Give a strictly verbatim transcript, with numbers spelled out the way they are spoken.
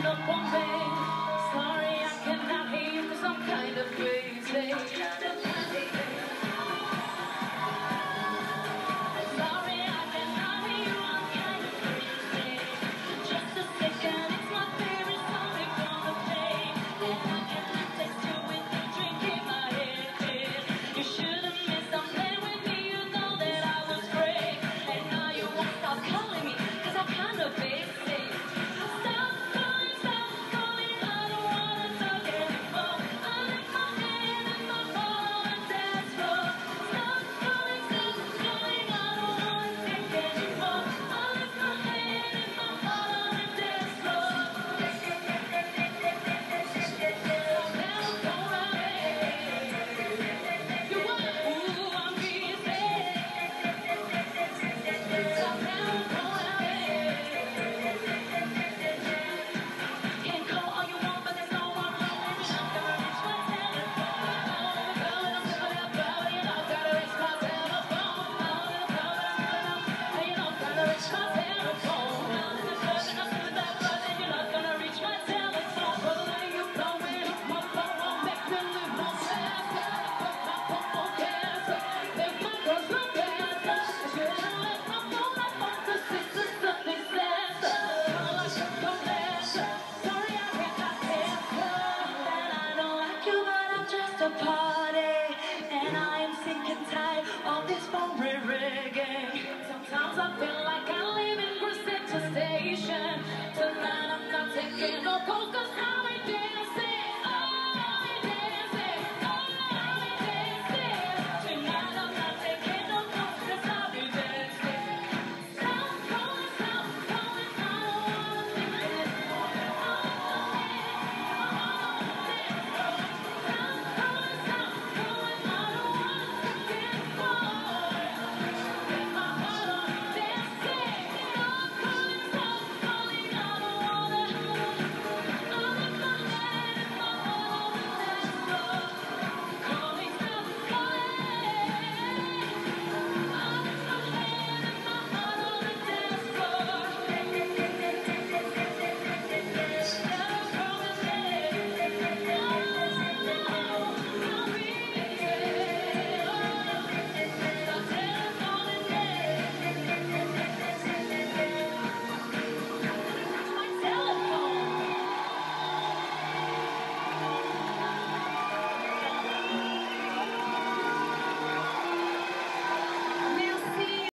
up on me. Sorry, I cannot hear you 'cause I'm kind of crazy. Sorry, I cannot hear you, I'm kind of crazy. Just a second, it's my favorite song you're gonna play. And I cannot text you with a drink in my head. You should've missed, I'm playing with me, you know that I was great. And now you won't stop calling me 'cause I'm kind of busy. Stop calling, stop calling, I don't wanna talk anymore. I left my hand in my phone on the dance floor. Stop calling, stop calling, I don't wanna think anymore. I left my hand in my phone on the dance floor. So now go away. You want, ooh, I'm busy. So now go away. Can't call all you want, but there's no one home. And you're not gonna reach my telephone. Oh, girl, I'm gonna have power. You're not gonna reach my telephone. Oh, girl, I'm gonna, and you're not gonna reach my telephone. I'm in the club and I'm doing that buzz, and you're not gonna reach my telephone. But the way you blowing up my phone won't make me live no faster. But my phone won't cancel. Make my girls run faster. I should've left my phone at home 'cause it's a something faster. All I should go faster. Sorry, I cannot answer. And I don't like you, but I'm just a party. And I am sick and tired of this phone ringing. Sometimes I feel like I live in Greenwich Station. Tonight I'm not taking no calls 'cause